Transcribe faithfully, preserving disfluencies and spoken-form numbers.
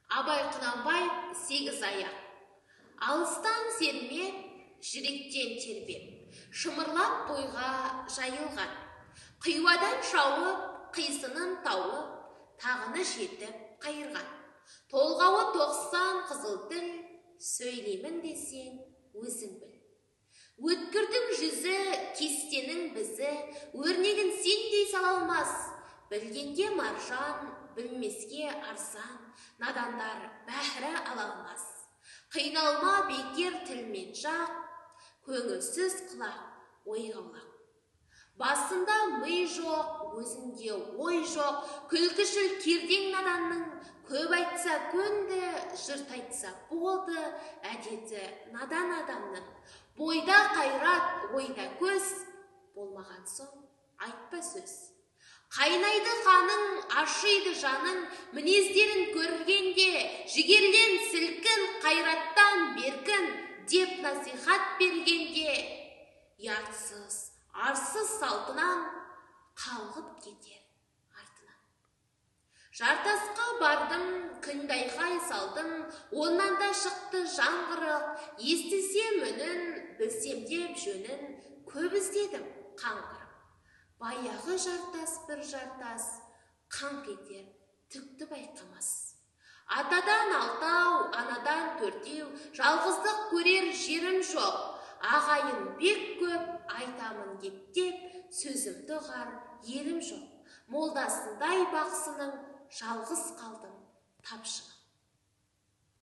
Абай Құнанбаев сегіз аяқ. Алыстан серме, жүректен тербеп, шымырлап бойға жайылған. Қиуадан шауып, қисынын тауып, тағыны жетіп қайырған. Толғауы тоқсан қызыл тіл, сөйлеймін десең өзің біл. Өткірдің жүзі, кестенің бізі, өрнегін сендей сала алмас. Білгенге маржан, білмеске арзан, надандар бәрі ала алмас. Қиналма бекер тілмен жақ, көңілсіз құлақ ойғаулақ. Басында ми жоқ, өзінде ой жоқ, күлкішіл кердең наданның, көп айтса көнді, жұрт айтса болды, әдеті надан адамның. Бойда қайрат, ойда көз, болмаған соң айтпа сөз. Қайнайды қаның, ашиды жаның, мінездерін көргенде, жігерлен сілкін, қайраттан беркін, деп насихат бергенде, ұятсыз, арсыз салтынан қалғып кетер артынан. Жартасқа бардым, күндайғай салдым, оннан да шықты жаңғырық, естісем үнін, білсем деп жөнін, көп іздедім қаңғырып. Баяғы жартас бір жартас, қаңқ етер, түкті байқамас. Атадан алтау, анадан төртеу, жалғыздық көрер жерім жоқ. Ағайын бек көп, айтамын ептеп, сөзімді ұғар елім жоқ. Молдасындай бақсының жалғыз қалдым тапшының.